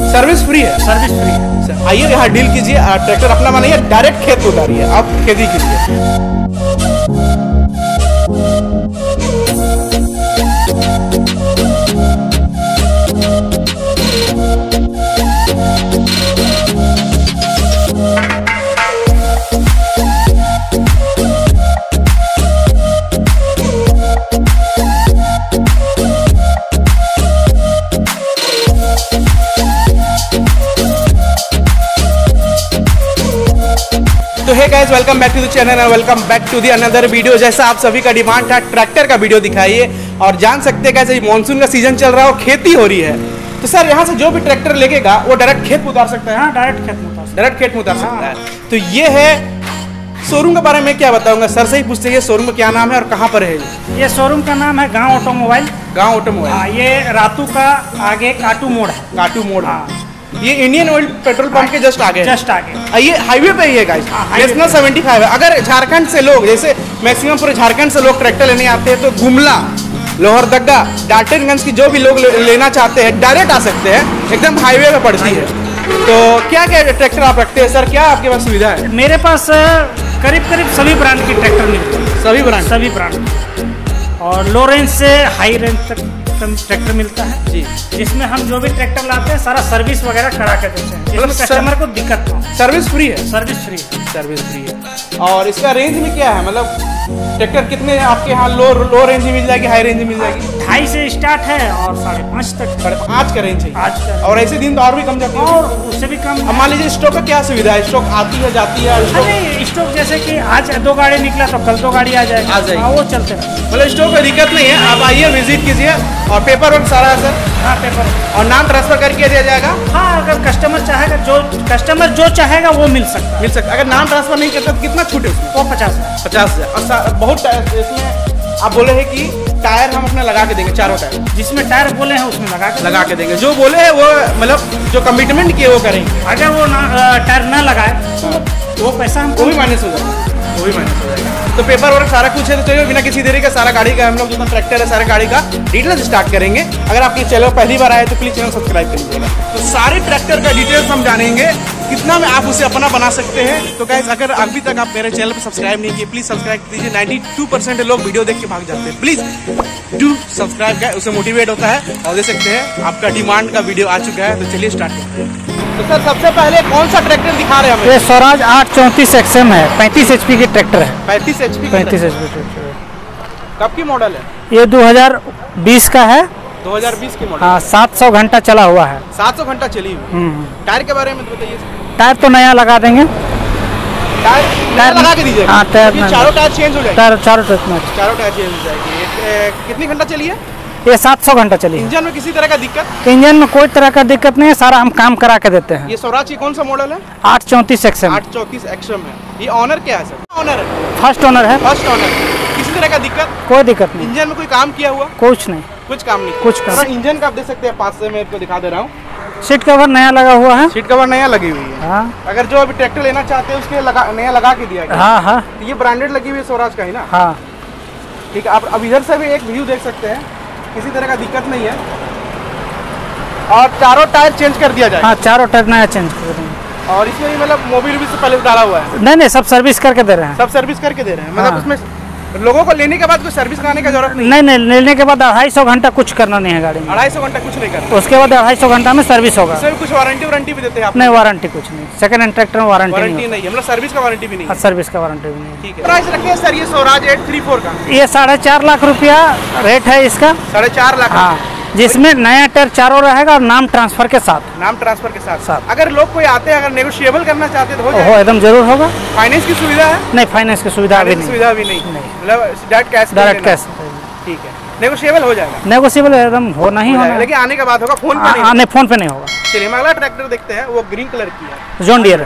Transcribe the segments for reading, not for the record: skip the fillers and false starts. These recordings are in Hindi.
सर्विस फ्री है? सर्विस फ्री है। आइए यहाँ डील कीजिए, ट्रैक्टर अपना बनाइए, डायरेक्ट खेत उतारिए, आप खेती कीजिए। तो hey guys, welcome back to the channel and welcome back to the another video. जैसा आप सभी का डिमांड था, ट्रैक्टर का वीडियो दिखाइए। और जान सकते हैं कैसे मानसून का सीजन चल रहा है और खेती हो रही है, तो सर यहाँ से जो भी ट्रैक्टर लेगेगा वो डायरेक्ट खेत में उतार सकता है? हाँ, डायरेक्ट खेत में उतार सकता है। तो ये है शोरूम के बारे में क्या बताऊंगा, सर से ही पूछते हैं शोरूम का क्या नाम है और कहाँ पर है? ये शोरूम का नाम है गांव ऑटोमोबाइल। गांव ऑटोमोबाइल। ये रातू का आगे काटू मोड़ है। काटू मोड़। ये इंडियन ऑयल पेट्रोल पंप के जस्ट आगे। ये हाईवे पे ही है गाइस, नेशनल 75 है। अगर झारखंड से लोग, जैसे मैक्सिमम पूरे झारखंड से लोग ट्रैक्टर लेने आते हैं, तो गुमला, लोहरदगा, डाल्टनगंज की जो भी लोग लेना चाहते हैं डायरेक्ट आ सकते हैं, एकदम हाईवे पे पड़ती है। तो क्या क्या ट्रैक्टर आप रखते हैं सर, क्या आपके पास सुविधा है? मेरे पास करीब करीब सभी ब्रांड की ट्रैक्टर मिलते हैं। सभी ब्रांड और लो रेंज से हाई रेंज तक ट्रैक्टर मिलता है जी। जिसमें हम जो भी ट्रैक्टर लाते हैं सारा सर्विस वगैरह करा के देते हैं, जिसमें कस्टमर को दिक्कत ना हो। सर्विस फ्री है? सर्विस फ्री है। और इसका रेंज में क्या है, मतलब ट्रैक्टर कितने आपके यहाँ लो रेंज में मिल जाएगी, हाई रेंज में मिल जाएगी? 2.5 से स्टार्ट है और 5.5 तक। 5 का रेंज है आज का। और ऐसे दिन तो और भी कम जाती है? और उससे भी कम। मान लीजिए स्टॉक का क्या सुविधा है, स्टॉक आती है जाती है? स्टॉक जैसे कि आज 2 गाड़ी निकला तो कल 2 गाड़ी आ जाएगी। वो चलते हैं, मतलब स्टॉक में दिक्कत नहीं है। आप आइए, विजिट कीजिए और पेपर वर्क सारा है सर? हाँ, पेपर और नाम ट्रांसफर करके दिया जाएगा? हाँ, अगर कस्टमर चाहेगा, जो चाहेगा वो मिल सकता। अगर नाम ट्रांसफर नहीं करता तो कितना छूट है उसमें? वो 50,000। और बहुत इसमें आप बोले हैं कि टायर हम अपने लगा के देंगे, चारों टायर? जिसमें टायर बोले हैं उसमें लगा के देंगे। जो बोले हैं वो, मतलब जो कमिटमेंट किए वो करेंगे। अगर वो टायर ना लगाए तो वो पैसा हमको भी माइनस हो जाएगा। तो पेपर वर्क सारा कुछ है। तो चलिए बिना किसी देरी का सारा गाड़ी का, हम लोग जितना ट्रैक्टर है सारे गाड़ी का डिटेल्स स्टार्ट करेंगे। अगर आपकी चैनल पहली बार आए तो प्लीज चैनल सब्सक्राइब कर लीजिएगा। तो सारे ट्रैक्टर का डिटेल्स हम जानेंगे, कितना में आप उसे अपना बना सकते हैं। तो गाइस, अगर अभी तक आप मेरे चैनल पर सब्सक्राइब नहीं किए, प्लीज सब्सक्राइब कीजिए। 92% लोग वीडियो देख के भाग जाते हैं, प्लीज डू सब्सक्राइब का, उससे मोटिवेट होता है। और देख सकते हैं आपका डिमांड का वीडियो आ चुका है। तो चलिए स्टार्ट करते हैं। तो सर सबसे पहले कौन सा ट्रैक्टर दिखा रहे हैं हमें? ये स्वराज 834 XM है, 35 HP की ट्रैक्टर है। 35 HP ट्रैक्टर है। कब की मॉडल है? ये 2020 का है। 2020 की मॉडल। हाँ, 700 घंटा चला हुआ है। 700 घंटा चली हुई। टायर के बारे में तो बताइए। टायर तो नया लगा देंगे। टायर लगा के दीजिएगा? हाँ, टायर चारों टायर चेंज हो जाएंगे? चारों टायर चेंज हो जाएगी। कितनी घंटा चली है? ये 700 घंटा चली। इंजन में किसी तरह का दिक्कत? इंजन में कोई तरह का दिक्कत नहीं है, सारा हम काम करा के देते हैं। ये स्वराज की कौन सा मॉडल है? 834 XM। 834 XM है। ये ऑनर क्या है सर? ऑनर है, फर्स्ट ओनर है। किसी तरह का दिक्कत? कोई दिक्कत नहीं। इंजन में कोई काम किया हुआ? कुछ नहीं। कुछ काम नहीं। इंजन का आप देख सकते हैं, पास से मैं आपको दिखा दे रहा हूँ। सीट कवर नया लगा हुआ है। सीट कवर नया लगी हुई है। हाँ। अगर जो अभी ट्रैक्टर लेना चाहते हैं उसके नया लगा के दिया गया। हाँ। तो ये ब्रांडेड लगी हुई है स्वराज का ही ना? हाँ। ठीक है, आप अब इधर से भी एक व्यू देख सकते हैं, किसी तरह का दिक्कत नहीं है। और चारों टायर चेंज कर दिया जाए? हाँ, चारों टायर नया चेंज कर देंगे। और इसमें मतलब मोबिल भी से पहले डाला हुआ है? नहीं, सब सर्विस करके दे रहे हैं। सब सर्विस करके दे रहे हैं? मतलब उसमें लोगों को लेने के बाद कोई सर्विस कराने का जरूरत नहीं? नहीं, लेने के बाद 250 घंटा कुछ करना नहीं है गाड़ी में। 250 घंटा कुछ नहीं करना? उसके बाद 250 घंटा में सर्विस होगा। इसमें कुछ वारंटी भी देते हैं आप? नहीं, वारंटी कुछ नहीं। सेकंड हैंड ट्रैक्टर में वारंटी नहीं है, मतलब सर्विस का वारंटी भी नहीं है? सर्विस का वारंटी भी नहीं। ठीक है। प्राइस रखिए सर ये स्वराज 834 का? ये 4.5 लाख रुपया रेट है इसका। 4.5 लाख? हाँ, जिसमें नया टायर चारों रहेगा और नाम ट्रांसफर के साथ। नाम ट्रांसफर के साथ। अगर लोग कोई आते हैं, अगर नेगोशिएबल करना चाहते हैं तो हो जाएगा? एकदम जरूर होगा। फाइनेंस की सुविधा है? नहीं, फाइनेंस की सुविधा भी नहीं। मतलब डायरेक्ट कैश? ठीक है, नेगोशिएबल हो जाएगा? नेगोशिएबल एकदम होना ही होगा, लेकिन आने का बात होगा, फोन पे नहीं। फोन पे नहीं होगा। चलिए अगला ट्रैक्टर देखते हैं, वो ग्रीन कलर की है, जॉन डियर।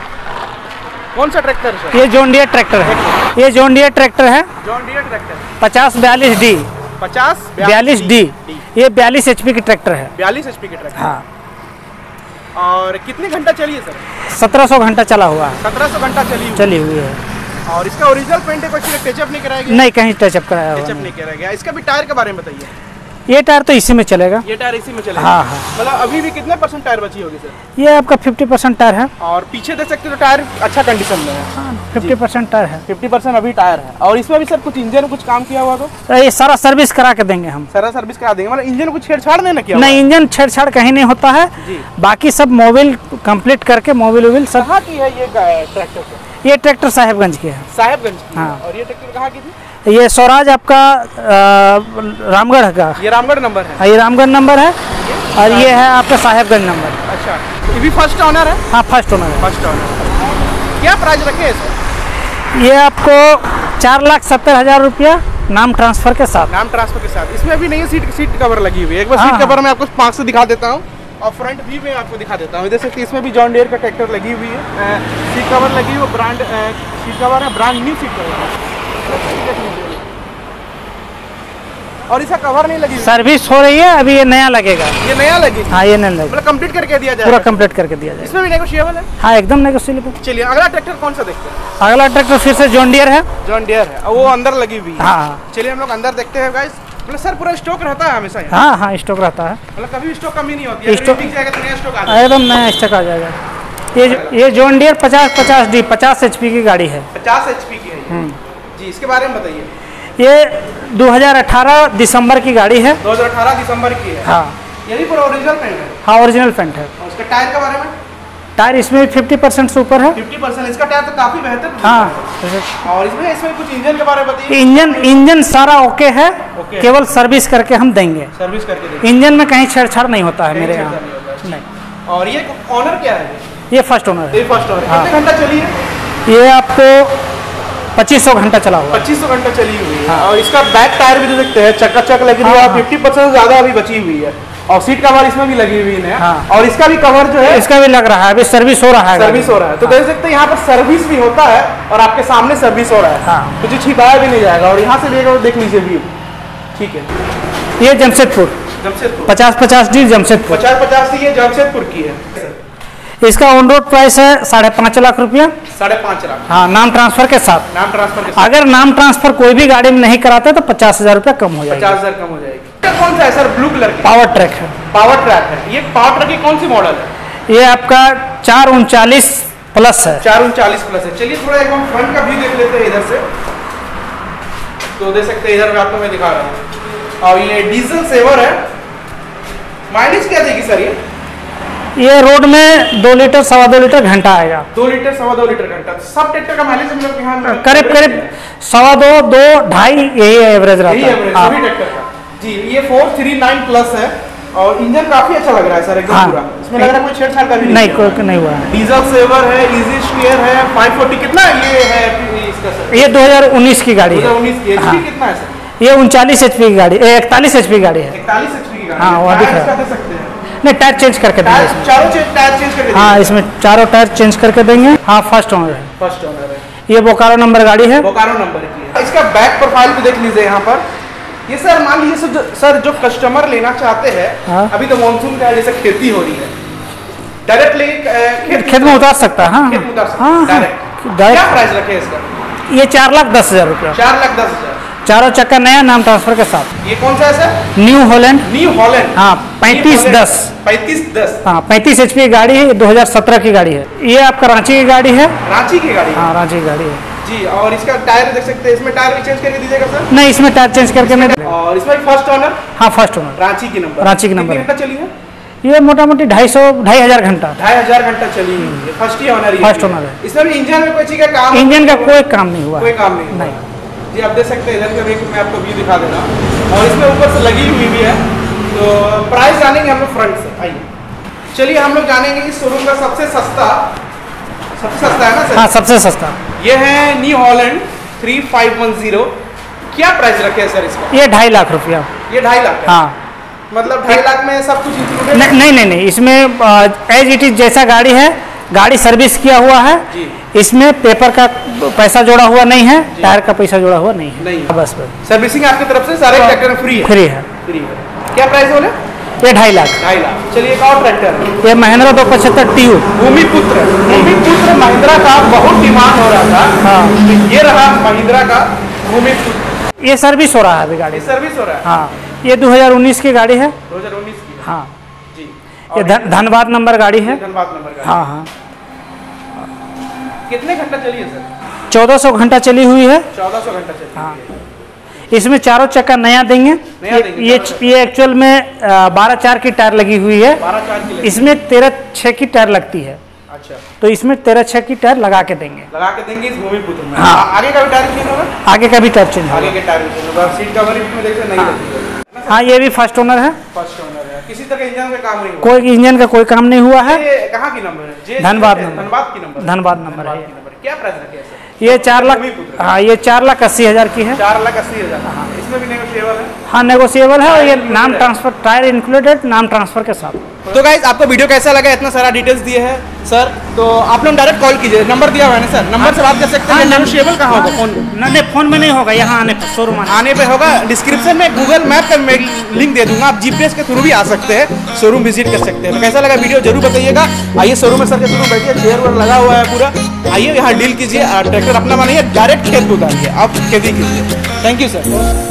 कौन सा ट्रैक्टर है? ये जॉन डियर ट्रैक्टर है। ये जॉन डियर ट्रैक्टर है। John Deere tractor 5042D। 5042D। ये 42 HP की ट्रैक्टर है। 42 HP की ट्रैक्टर। हाँ। और कितने घंटा चली है सर? 1700 घंटा चला हुआ है। 1700 घंटा चली हुई है। और इसका ओरिजिनल पेंट है, कुछ टचअप नहीं कराया गया? नहीं, कहीं टचअप कराया हुआ नहीं कराया गया। इसका भी टायर के बारे में बताइए। ये टायर तो इसी में चलेगा। ये टायर इसी में चलेगा? हाँ हाँ। मतलब अभी भी कितने % टायर बची होगी सर? ये आपका 50% टायर है। और पीछे देख सकते हो तो टायर अच्छा कंडीशन में है। हाँ 50% टायर है। 50% अभी टायर है। और इसमें भी सर कुछ इंजन में कुछ काम किया हुआ तो ये सारा सर्विस करा के देंगे हम। सारा सर्विस करा देंगे, मतलब इंजन कुछ छेड़छाड़ नहीं ना किया? नहीं, इंजन छेड़छाड़ कहीं नहीं होता है जी। बाकी सब मोबिल कंप्लीट करके मोबिल वोबिल सब। कहाँ की है ये ट्रैक्टर? ये ट्रैक्टर साहेबगंज की है। साहेबगंज की? हाँ। और ये ट्रैक्टर कहाँ की थी? ये स्वराज आपका रामगढ़ का। ये रामगढ़ नंबर है? हाँ, ये रामगढ़ नंबर है। और ये है आपका साहेबगंज नंबर। अच्छा, ये भी फर्स्ट ओनर है? हाँ फर्स्ट ओनर है। First owner. क्या प्राइस रखे हैं सर? ये आपको 4,70,000 रुपया नाम ट्रांसफर के साथ। नाम ट्रांसफर के साथ। इसमें अभी नहीं है सीट कवर लगी हुई है। एक बार हाँ, सीट कवर मैं आपको पास से दिखा देता हूँ और फ्रंट व्यू में आपको दिखा देता हूँ। देख सकते हैं इसमें भी जॉन डियर का ट्रैक्टर लगी हुई है। सीट कवर लगी हुई है, ब्रांड सीट कवर है, ब्रांड न्यू सीट कवर है। और इसका कवर नहीं लगी, सर्विस हो रही है अभी, ये नया लगेगा। ये नया लगेगा? हाँ ये नया लगेगा, मतलब कंप्लीट करके दिया जाएगा? पूरा कंप्लीट करके दिया जाएगा। इसमें भी नेगोशिएबल है? हाँ एकदम नेगोशिएबल। चलिए अगला ट्रैक्टर कौन सा देखते हैं? अगला ट्रैक्टर फिर से जॉन डियर है। जॉन डियर है, वो अंदर लगी हुई है। हाँ चलिए हम लोग अंदर देखते हैं गाइस। मतलब सर पूरा स्टॉक रहता है हमेशा यहाँ? हाँ हाँ स्टॉक रहता है, मतलब कभी स्टॉक कमी नहीं होती है? स्टॉक दिख जाएगा तो नया स्टॉक आ जाएगा? एकदम नया स्टॉक आ जाएगा। ये जॉन डियर 50/50D 50 HP की गाड़ी है। 50 HP की है जी। इसके बारे में बताइए। ये 2018 दिसंबर की गाड़ी है। 2018 दिसंबर की है? हाँ। यही पूरा ओरिजिनल पेंट है? हाँ ओरिजिनल पेंट है। और उसका टायर के बारे में? टायर इसमें 50% से ऊपर है। 50%? इसका टायर तो काफी बेहतर है। हाँ। और इसमें कुछ इंजन के बारे में बताइए। इंजन सारा ओके है, ओके। केवल सर्विस करके हम देंगे। सर्विस करके देंगे? इंजन में कहीं छेड़छाड़ नहीं होता है मेरे यहाँ। नहीं। और ये ऑनर क्या है? ये फर्स्ट ओनर है। ये फर्स्ट ओनर। हाँ। कितने घंटा चली है? ये आपको 2500 घंटा चला हुआ है। 2500 घंटा चली हुई है। हाँ। और इसका बैक टायर भी देख सकते हैं चकाचक लगी हुई है। 50% से ज्यादा अभी बची हुई है। और सीट कवर इसमें भी लगी हुई है। हाँ। और इसका भी कवर जो है इसका भी लग रहा है, अभी सर्विस हो रहा है। सर्विस हो रहा है तो देख सकते हैं यहाँ पर सर्विस भी होता है और आपके सामने सर्विस हो रहा है। हाँ। तो जो छिपाया भी नहीं जाएगा। और यहाँ से लेकर देख लीजिए व्यू। ठीक है। ये जमशेदपुर 50/50D जमशेदपुर 50/50 ये जमशेदपुर की है। इसका ऑन रोड प्राइस है 5.5 लाख रुपया। 5.5 लाख? हाँ नाम ट्रांसफर के साथ। नाम ट्रांसफर के साथ? अगर नाम ट्रांसफर कोई भी गाड़ी में नहीं कराते तो 50,000 रुपया कम हो जाएगा। 50,000 कम हो जाएगी। कौन सा है सर? ब्लू कलर की पावर ट्रैक है। पावर ट्रैक है। ये पावर ट्रैक की कौन सी मॉडल है? ये आपका 439+ है। 439+ है। चलिए थोड़ा एक हम फ्रंट का व्यू देख लेते हैं इधर से। तो देख सकते हैं इधर आपको मैं दिखा रहा हूँ। और ये डीजल सेवर है। माइलेज क्या देगी सर ये रोड में 2 लीटर 2.25 लीटर घंटा आएगा। 2 लीटर 2.25 लीटर घंटा। सब ट्रैक्टर का माइलेज हम लोग यहाँ करीब 2.25 2.5 यही एवरेज रहता है सभी ट्रैक्टर का जी। ये 439+ है और इंजन काफी अच्छा लग रहा है सर, एकदम हाँ। पूरा। इसमें लग रहा है कोई छेड़छाड़ का भी नहीं हुआ है। डीजल सेवर है, इजी स्टीयर है, 540 कितना ये है इसका सर? ये 2019 की गाड़ी है। 2019 की। हाँ। कितना है सर? ये 39 HP की गाड़ी, 41 HP की गाड़ी है। 41 HP की गाड़ी। हाँ, वो दिख रहा है। टायर दे सकते हैं? नहीं टायर चेंज करके देंगे इसमें। चारों टायर चेंज करके? हाँ इसमें चारों टायर चेंज करके देंगे। हाँ फर्स्ट ओनर है। फर्स्ट ओनर है। ये बोकारो नंबर गाड़ी है। बोकारो नंबर की है। इसका बैक प्रोफाइल भी देख लीजिए यहाँ पर। ये सर मान लीजिए सर जो कस्टमर लेना चाहते हैं। हाँ। अभी तो मानसून का जैसे खेती हो रही है, डायरेक्टली खेत में उतार सकता है। हाँ खेत में उतार सकते हाँ हैं डायरेक्ट। डायरेक्ट। क्या प्राइस रखे इसका? ये 4,10,000 रुपया। 4,10,000। चारों चक्का नया नाम ट्रांसफर के साथ। ये कौन सा है sir? New Holland. New Holland. हाँ 3510। 3510। हाँ 35 HP की गाड़ी है, 2017 की गाड़ी है। ये आपका रांची की गाड़ी है। रांची की गाड़ी? हाँ रांची की गाड़ी है जी। और इसका टायर देख सकते हैं, इसमें टायर भी चेंज करके दीजिएगा सर? नहीं इसमें टायर चेंज करके नहीं। और इसमें फर्स्ट ओनर? हाँ फर्स्ट ओनर रांची की नंबर। रांची की नंबर कितना चली है? ये मोटा मोटी 2,500 घंटा। 2,500 घंटा चली हुई है। फर्स्ट ही ओनर है। फर्स्ट ओनर है। इसमें भी इंजन में कोई चीज का काम? इंजन का कोई काम नहीं हुआ। कोई काम नहीं। जी आप देख सकते हैं इधर का मैं आपको व्यू दिखा दे रहा हूँ। और इसमें ऊपर से लगी हुई भी है। तो प्राइस जानेंगे हम लोग फ्रंट से। आइए चलिए हम लोग जानेंगे इस शोरूम का सबसे सस्ता है ना सर? हाँ सबसे सस्ता ये है न्यू हॉलैंड 3510। क्या प्राइस रखे हैं सर इसका? ये 2.5 लाख रुपया। ये 2.5 लाख? हाँ मतलब 2.5 लाख में सब कुछ इंक्लूडेड? नहीं इसमें एज इट इज जैसा गाड़ी है, गाड़ी सर्विस किया हुआ है जी। इसमें पेपर का पैसा जोड़ा हुआ नहीं है, टायर का पैसा जोड़ा हुआ नहीं है। नहीं बस सर्विसिंग आपकी तरफ से सारे ट्रैक्टर में फ्री है? फ्री है। फ्री है। क्या प्राइस बोले? ये 2.5 लाख। 2.5 लाख। चलिए एक और ट्रैक्टर है, ये महिंद्रा 275 TU भूमिपुत्र महिंद्रा का बहुत डिमांड हो रहा था। हाँ ये रहा महिंद्रा का भूमिपुत्र। ये सर्विस हो रहा है अभी गाड़ी, सर्विस हो रहा है। हाँ, ये 2019 की गाड़ी है। 2019 की। हाँ जी। ये धनबाद नंबर गाड़ी है। धनबाद नंबर गाड़ी। हाँ हाँ। कितने घंटा चली है सर? 1400 घंटा चली हुई है। 1400 घंटा चली। हाँ, इसमें चारों चक्का नया देंगे। ये एक्चुअल में 12/4 की टायर लगी हुई है। 12/4 की। इसमें 13/6 की टायर लगती है। अच्छा, तो इसमें 13/6 की टायर लगा के देंगे इस भूमिपुत्र में। हाँ। आगे का भी टायर चेंज होगा? आगे का भी टायर चेंज होगा। आगे के टायर चेंज होगा। सीट कवर इसमें देखिए नहीं लगी है। हाँ, ये भी फर्स्ट ओनर है। फर्स्ट ओनर है। किसी तरह इंजन में काम नहीं हुआ? कोई इंजन का कोई काम नहीं हुआ है। ये कहाँ की नंबर है? धनबाद नंबर। धनबाद की नंबर। धनबाद नंबर है। क्या प्राइस रखे हैं? ये 4 लाख। हाँ, ये 4,80,000 की है। 4,80,000। हाँ, इसमें भी नेगोशिएबल है। हाँ, नेगोशिएबल है। और ये नाम ट्रांसफर, टायर इंक्लूडेड, नाम ट्रांसफर के साथ। तो गाइस, आपको वीडियो कैसा लगा? इतना सारा डिटेल्स दिए हैं सर, तो आप लोग डायरेक्ट कॉल कीजिए। नंबर दिया हुआ है ना सर, नंबर से बात कर सकते हैं। नेगोशिएबल कहाँ होगा? फोन नहीं, फोन में नहीं होगा, यहाँ आने पर, शोरूम आने पे होगा। डिस्क्रिप्शन में गूगल मैप का मैं लिंक दे दूंगा, आप जीपीएस के थ्रू भी आ सकते हैं, शोरूम विजिट कर सकते हैं। तो कैसा लगा वीडियो जरूर बताइएगा। आइए शोरूम में सर के शोरूम बैठिए, चेयर वेयर लगा हुआ है पूरा। आइए यहाँ डील कीजिए, ट्रैक्टर अपना बनाइए, डायरेक्ट खेत को उतारिए, आप खेती कीजिए। Thank you sir.